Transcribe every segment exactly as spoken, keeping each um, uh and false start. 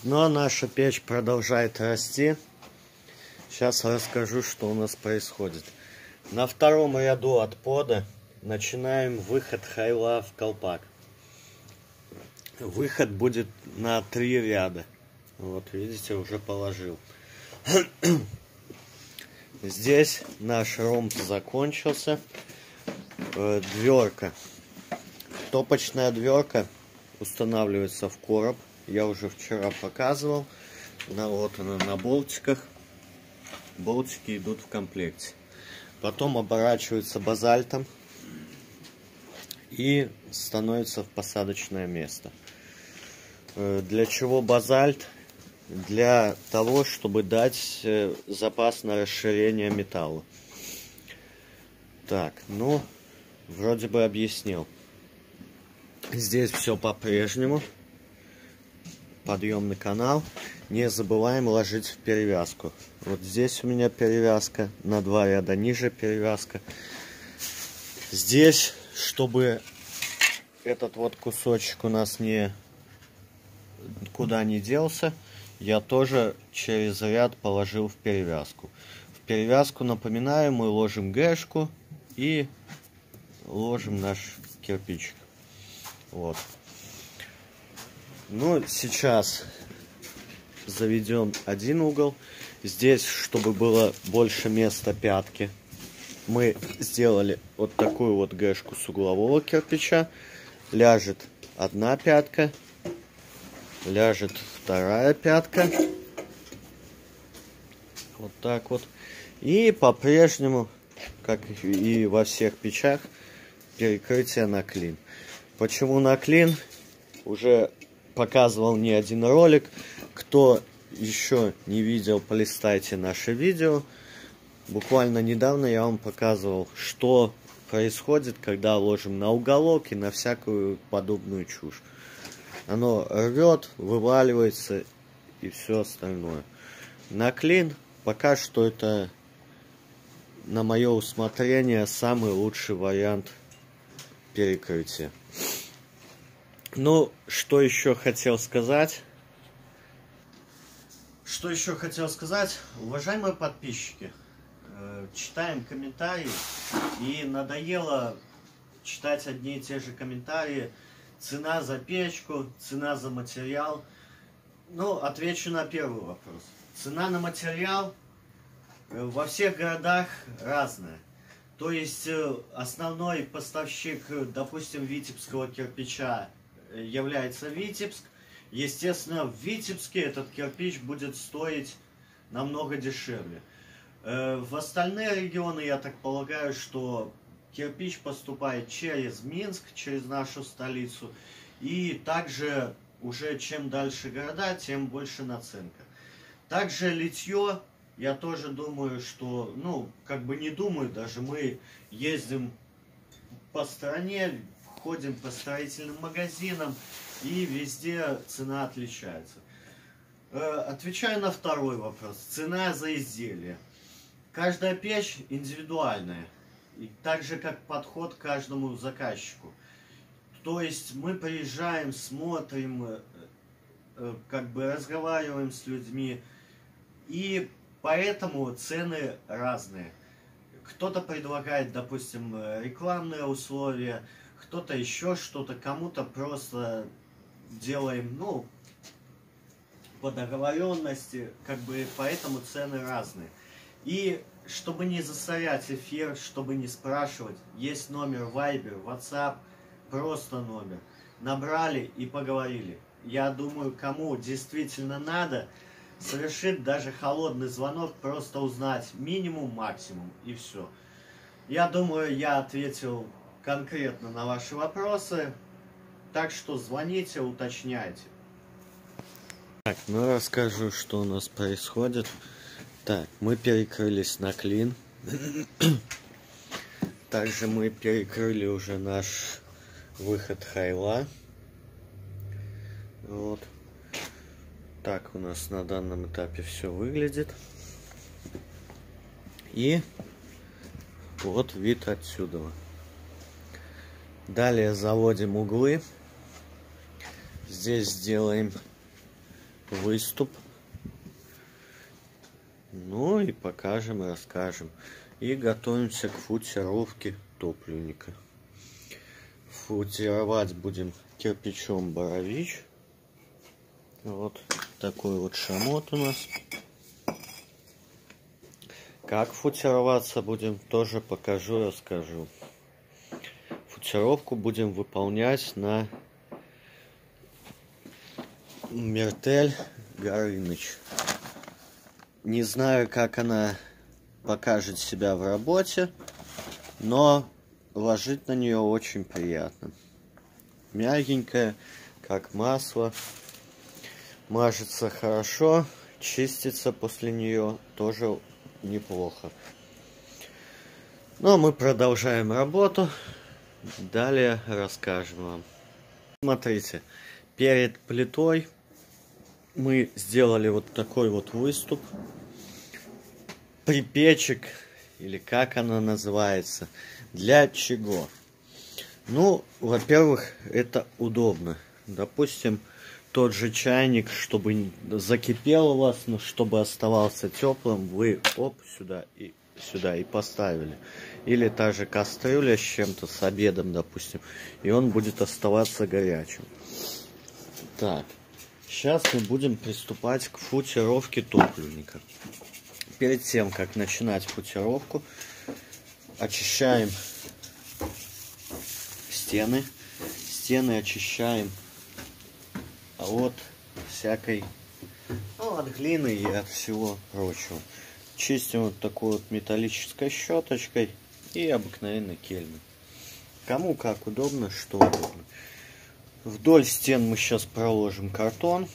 Ну а наша печь продолжает расти. Сейчас расскажу, что у нас происходит. На втором ряду от пода начинаем выход хайла в колпак. Выход будет на три ряда. Вот видите, уже положил. Здесь наш ромб закончился. Дверка. Топочная дверка устанавливается в короб. Я уже вчера показывал. На, вот она на болтиках. Болтики идут в комплекте. Потом оборачивается базальтом и становится в посадочное место. Для чего базальт? Для того, чтобы дать запас на расширение металла. Так, ну, вроде бы объяснил. Здесь все по-прежнему. Подъемный канал. Не забываем ложить в перевязку. Вот здесь у меня перевязка. На два ряда ниже перевязка. Здесь, чтобы этот вот кусочек у нас не куда не делся, я тоже через ряд положил в перевязку. В перевязку, напоминаю, мы ложим гэшку и ложим наш кирпичик. Вот. Ну, сейчас заведем один угол. Здесь, чтобы было больше места пятки, мы сделали вот такую вот гэшку с углового кирпича. Ляжет одна пятка, ляжет вторая пятка. Вот так вот. И по-прежнему, как и во всех печах, перекрытие на клин. Почему на клин? Уже показывал не один ролик. Кто еще не видел, полистайте наше видео. Буквально недавно я вам показывал, что происходит, когда ложим на уголок и на всякую подобную чушь. Оно рвет, вываливается и все остальное. На клин пока что это, на мое усмотрение, самый лучший вариант перекрытия. Ну, что еще хотел сказать? Что еще хотел сказать? Уважаемые подписчики, э, читаем комментарии, и надоело читать одни и те же комментарии. Цена за печку, цена за материал. Ну, отвечу на первый вопрос. Цена на материал во всех городах разная. То есть основной поставщик, допустим, витебского кирпича является Витебск. Естественно, в Витебске этот кирпич будет стоить намного дешевле. В остальные регионы, я так полагаю, что кирпич поступает через Минск, через нашу столицу. И также уже чем дальше города, тем больше наценка. Также литье, я тоже думаю, что, ну, как бы не думаю, даже мы ездим по стране, ходим по строительным магазинам, и везде цена отличается. Отвечаю на второй вопрос. Цена за изделие. Каждая печь индивидуальная. И так же, как подход к каждому заказчику. То есть мы приезжаем, смотрим, как бы разговариваем с людьми. И поэтому цены разные. Кто-то предлагает, допустим, рекламные условия, кто-то еще что-то, кому-то просто делаем, ну, по договоренности, как бы, поэтому цены разные. И чтобы не засорять эфир, чтобы не спрашивать, есть номер Viber, WhatsApp, просто номер. Набрали и поговорили. Я думаю, кому действительно надо, совершит даже холодный звонок, просто узнать минимум, максимум, и все. Я думаю, я ответил конкретно на ваши вопросы, так что звоните, уточняйте. Так, ну расскажу, что у нас происходит. Так, мы перекрылись на клин. Также мы перекрыли уже наш выход хайла. Вот. Так у нас на данном этапе все выглядит. И вот вид отсюда. Далее заводим углы. Здесь сделаем выступ. Ну и покажем, расскажем. И готовимся к футировке топливника. Футировать будем кирпичом Борович. Вот такой вот шамот у нас. Как футироваться будем, тоже покажу, расскажу. Футировку будем выполнять на Мертель Горыныч. Не знаю, как она покажет себя в работе, но ложить на нее очень приятно. Мягенькая, как масло. Мажется хорошо, чистится после нее тоже неплохо. Но мы продолжаем работу. Далее расскажем вам. Смотрите, перед плитой мы сделали вот такой вот выступ. Припечек, или как она называется. Для чего? Ну, во-первых, это удобно. Допустим, тот же чайник, чтобы закипел у вас, но чтобы оставался теплым, вы оп, сюда и сюда и поставили. Или та же кастрюля с чем-то, с обедом, допустим, и он будет оставаться горячим. Так, сейчас мы будем приступать к футировке топливника. Перед тем, как начинать футировку, очищаем стены. Стены очищаем от всякой, ну, от глины и от всего прочего. Чистим вот такой вот металлической щеточкой и обыкновенной кельмой. Кому как удобно, что удобно. Вдоль стен мы сейчас проложим картон.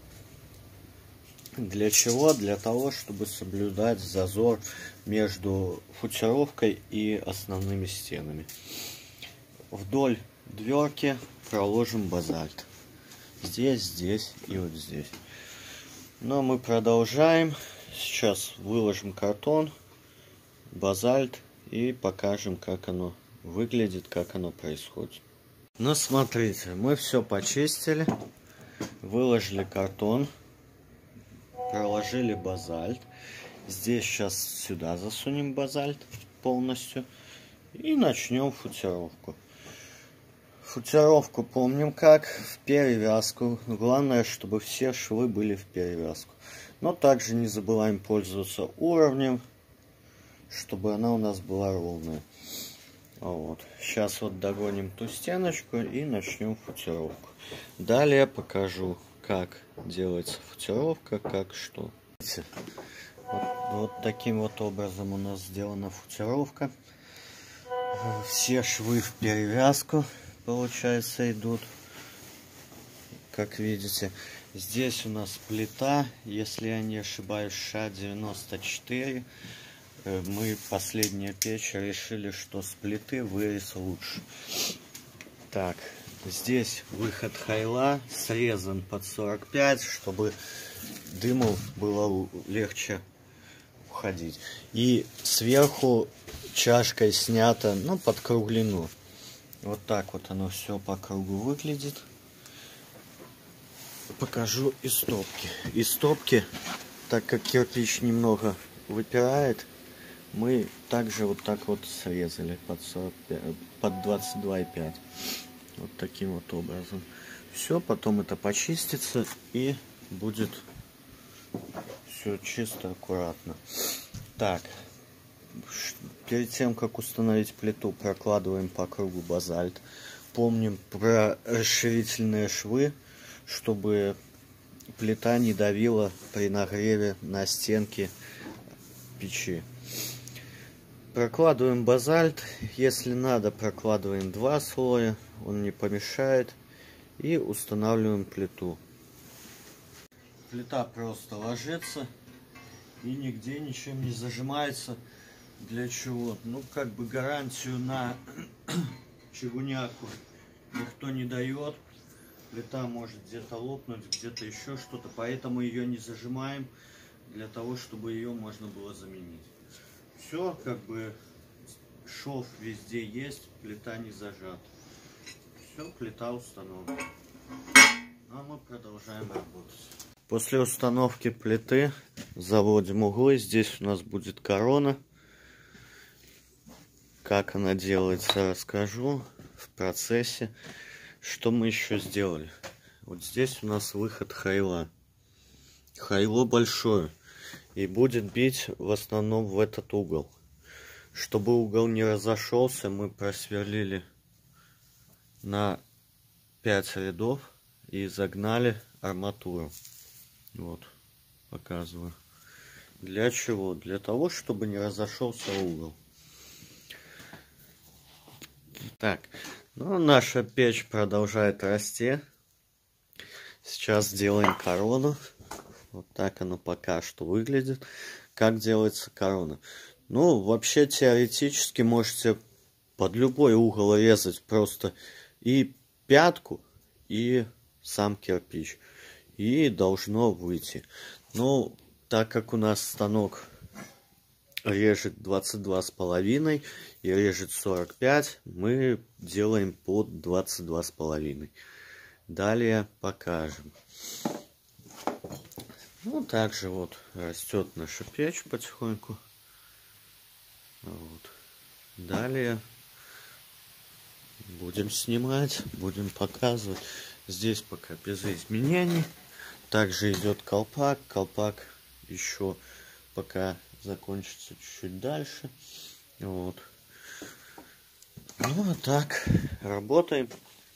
Для чего? Для того, чтобы соблюдать зазор между футировкой и основными стенами. Вдоль дверки проложим базальт. Здесь, здесь и вот здесь. Но мы продолжаем. Сейчас выложим картон, базальт и покажем, как оно выглядит, как оно происходит. Ну, смотрите, мы все почистили, выложили картон, проложили базальт. Здесь сейчас сюда засунем базальт полностью и начнем футировку. Футировку помним как, в перевязку. Главное, чтобы все швы были в перевязку. Но также не забываем пользоваться уровнем, чтобы она у нас была ровная. Вот. Сейчас вот догоним ту стеночку и начнем футировку. Далее покажу, как делается футировка, как что. Вот, вот таким вот образом у нас сделана футировка. Все швы в перевязку, получается, идут, как видите. Здесь у нас плита, если я не ошибаюсь, ша девяносто четыре. Мы последняя печь решили, что с плиты вырез лучше. Так, здесь выход хайла срезан под сорок пять, чтобы дыму было легче уходить. И сверху чашкой снято, ну, под круглину. Вот так вот оно все по кругу выглядит. Покажу из стопки. Из стопки, так как кирпич немного выпирает, мы также вот так вот срезали под, сорок пять, под двадцать два и пять. Вот таким вот образом. Все, потом это почистится и будет все чисто, аккуратно. Так, перед тем, как установить плиту, прокладываем по кругу базальт. Помним про расширительные швы, чтобы плита не давила при нагреве на стенки печи. Прокладываем базальт. Если надо, прокладываем два слоя, он не помешает. И устанавливаем плиту. Плита просто ложится и нигде ничем не зажимается. Для чего? Ну, как бы гарантию на чугуняку никто не дает. Плита может где-то лопнуть, где-то еще что-то, поэтому ее не зажимаем, для того, чтобы ее можно было заменить. Все, как бы шов везде есть, плита не зажата. Все, плита установлена. А мы продолжаем работать. После установки плиты заводим углы. Здесь у нас будет корона. Как она делается, расскажу в процессе. Что мы еще сделали? Вот здесь у нас выход хайла. Хайло большое. И будет бить в основном в этот угол. Чтобы угол не разошелся, мы просверлили на пять рядов и загнали арматуру. Вот, показываю. Для чего? Для того, чтобы не разошелся угол. Так, ну наша печь продолжает расти. Сейчас сделаем корону. Вот так оно пока что выглядит. Как делается корона? Ну, вообще теоретически можете под любой угол резать просто и пятку, и сам кирпич. И должно выйти. Но так как у нас станок режет двадцать два с половиной и режет сорок пять, мы делаем под двадцать два с половиной. Далее покажем. Ну, также вот растет наша печь потихоньку. Вот. Далее будем снимать, будем показывать. Здесь пока без изменений. Также идет колпак. Колпак еще пока закончится чуть-чуть дальше. Вот. Ну а так, работаем.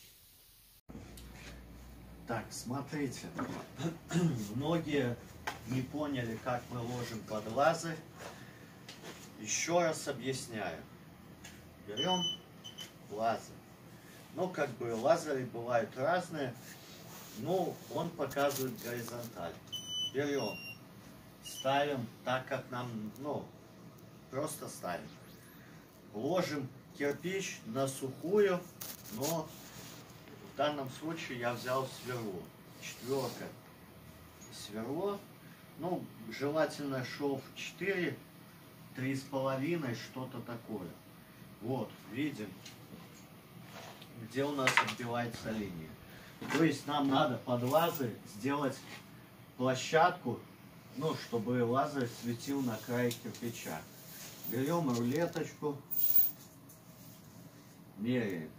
Так, смотрите. Многие не поняли, как мы ложим под лазерь. Еще раз объясняю. Берем лазер. Ну, как бы лазеры бывают разные. Ну, он показывает горизонталь. Берем, ставим так, как нам, ну, просто ставим. Ложим кирпич на сухую, но в данном случае я взял сверло. Четверка сверло. Ну, желательно шов четыре, три с половиной, что-то такое. Вот, видим, где у нас отбивается линия. То есть нам надо под лазерь сделать площадку, ну, чтобы лазерь светил на край кирпича. Берем рулеточку, меряем.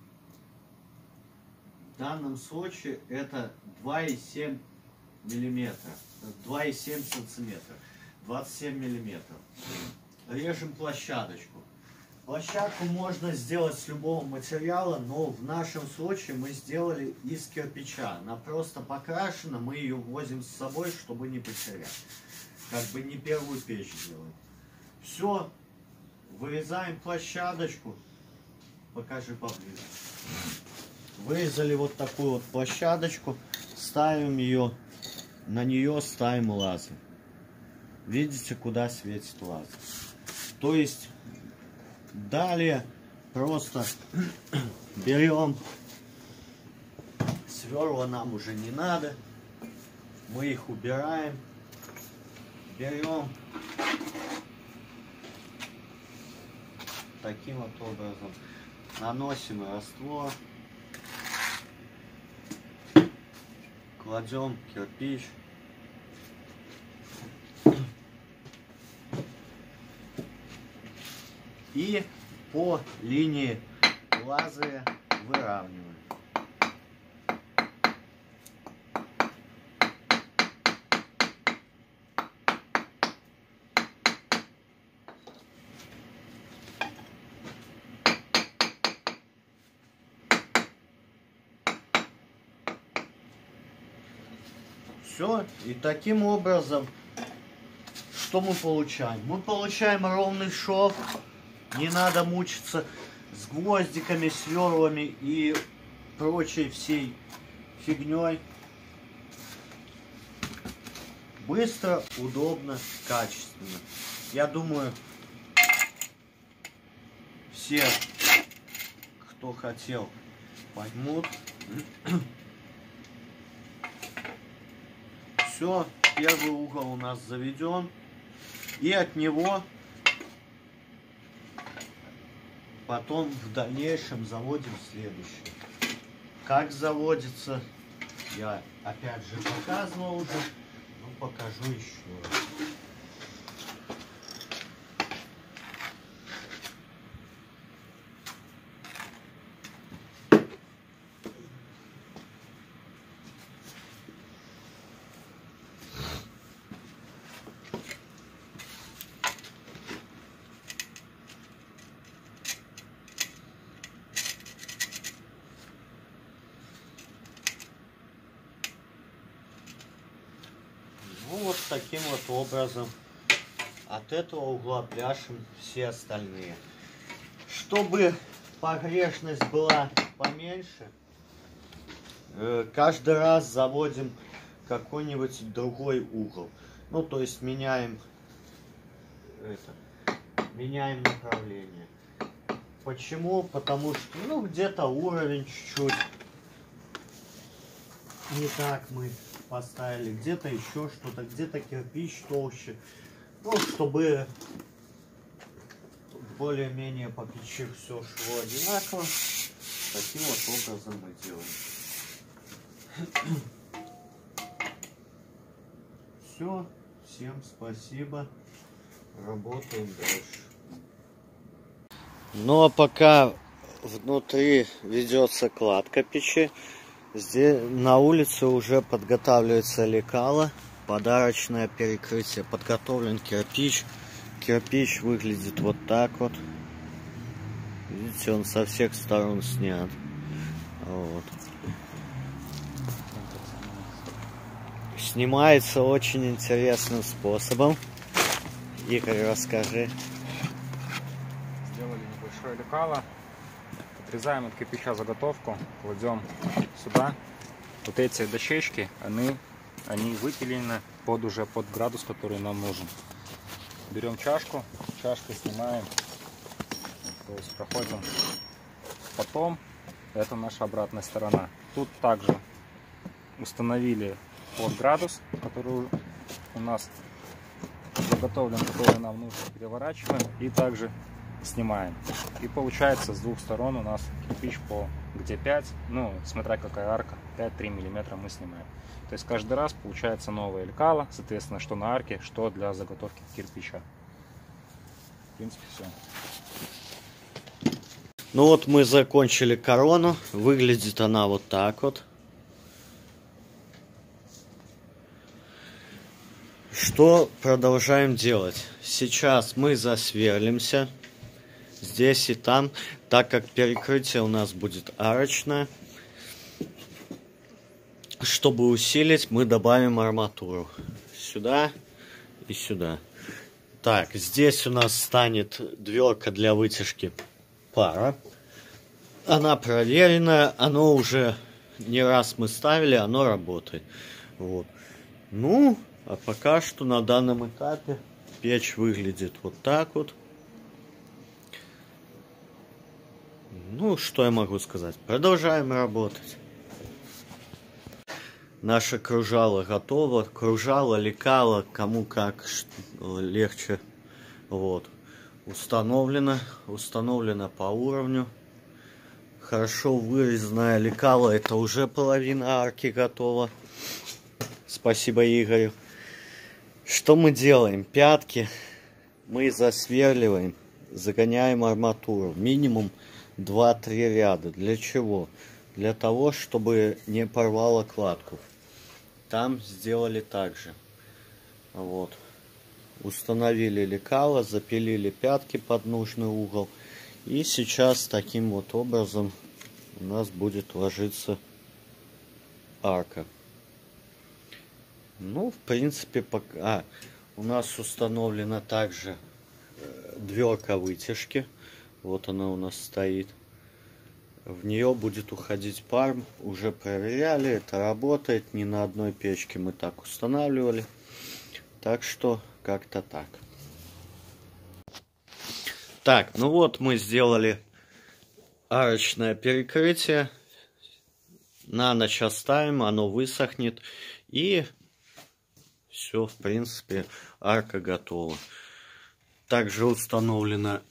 В данном случае это два и семь миллиметра, два и семь сантиметра, двадцать семь миллиметров. Режем площадочку. Площадку можно сделать с любого материала, но в нашем случае мы сделали из кирпича. Она просто покрашена, мы ее возим с собой, чтобы не потерять. Как бы не первую печь делаем. Все, вырезаем площадочку. Покажи поближе. Вырезали вот такую вот площадочку, ставим ее, на нее ставим лазер. Видите, куда светит лазер. То есть далее просто берем, сверла нам уже не надо, мы их убираем, берем таким вот образом, наносим раствор, кладем кирпич. И по линии лазеря выравниваем. Все. И таким образом, что мы получаем? Мы получаем ровный шов. Не надо мучиться с гвоздиками, сверлами и прочей всей фигней. Быстро, удобно, качественно. Я думаю, все, кто хотел, поймут. Все, первый угол у нас заведен. И от него потом в дальнейшем заводим следующий. Как заводится, я опять же показывал уже. покажу еще раз. Ну вот таким вот образом от этого угла пляшем все остальные. Чтобы погрешность была поменьше, каждый раз заводим какой-нибудь другой угол. Ну то есть меняем это, меняем направление. Почему? Потому что ну где-то уровень чуть-чуть не так мы поставили, где-то еще что-то, где-то кирпич толще, ну, чтобы более-менее по печи все шло одинаково. Таким вот образом мы делаем. Все, всем спасибо, работаем дальше. Ну а пока внутри ведется кладка печи, здесь на улице уже подготавливается лекало, подарочное перекрытие, подготовлен кирпич. Кирпич выглядит вот так вот. Видите, он со всех сторон снят. Вот. Снимается очень интересным способом. Игорь, расскажи. Сделали небольшое лекало. Отрезаем от кирпича заготовку, кладем сюда. Вот эти дощечки, они, они выпилены под уже под градус, который нам нужен. Берем чашку, чашкой снимаем, то есть проходим. Потом это наша обратная сторона. Тут также установили под градус, который у нас заготовлен, который нам нужно, переворачиваем и также снимаем. И получается с двух сторон у нас кирпич по где пять, ну смотря какая арка, пять-три миллиметра мы снимаем. То есть каждый раз получается новое лекало, соответственно, что на арке, что для заготовки кирпича. В принципе, все. Ну вот мы закончили корону. Выглядит она вот так вот. Что продолжаем делать? Сейчас мы засверлимся здесь и там, так как перекрытие у нас будет арочное. Чтобы усилить, мы добавим арматуру сюда и сюда. Так, здесь у нас станет дверка для вытяжки пара. Она проверенная, оно уже не раз мы ставили, оно работает. Вот. Ну, а пока что на данном этапе печь выглядит вот так вот. Ну, что я могу сказать? Продолжаем работать. Наше кружало готово. Кружало, лекало, кому как легче. Вот. Установлено. Установлено по уровню. Хорошо вырезанное лекало. Это уже половина арки готова. Спасибо Игорю. Что мы делаем? Пятки мы засверливаем. Загоняем арматуру. Минимум два-три ряда. Для чего? Для того, чтобы не порвало кладку. Там сделали так же. Вот. Установили лекало, запилили пятки под нужный угол. И сейчас таким вот образом у нас будет ложиться арка. Ну, в принципе, пока... А, у нас установлена также дверка вытяжки. Вот она у нас стоит. В нее будет уходить пар. Уже проверяли, это работает. Ни на одной печке мы так устанавливали. Так что как-то так. Так, ну вот мы сделали арочное перекрытие. На ночь оставим, оно высохнет. И все, в принципе, арка готова. Также установлена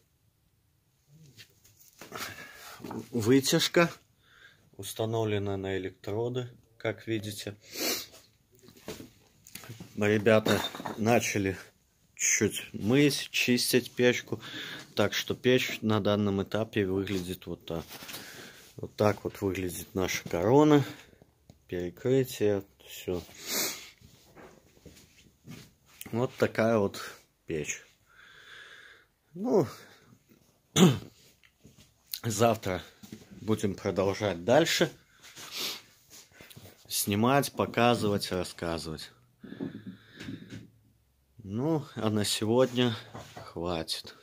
вытяжка. Установлена на электроды, как видите. ребята начали чуть-чуть мыть, чистить печку. Так что печь на данном этапе выглядит вот так. Вот так вот выглядит наша корона. Перекрытие, все. Вот такая вот печь. Ну, завтра будем продолжать дальше. Снимать, показывать, рассказывать. Ну, а на сегодня хватит.